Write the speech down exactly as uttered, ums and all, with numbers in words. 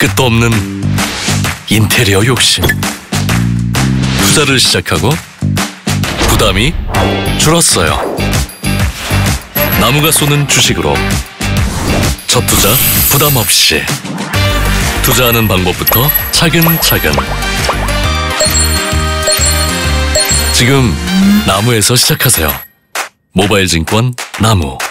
끝도 없는 인테리어 욕심. 투자를 시작하고 부담이 줄었어요. 나무가 쏘는 주식으로 첫 투자 부담 없이. 투자하는 방법부터 차근차근. 지금 나무에서 시작하세요. 모바일 증권 나무.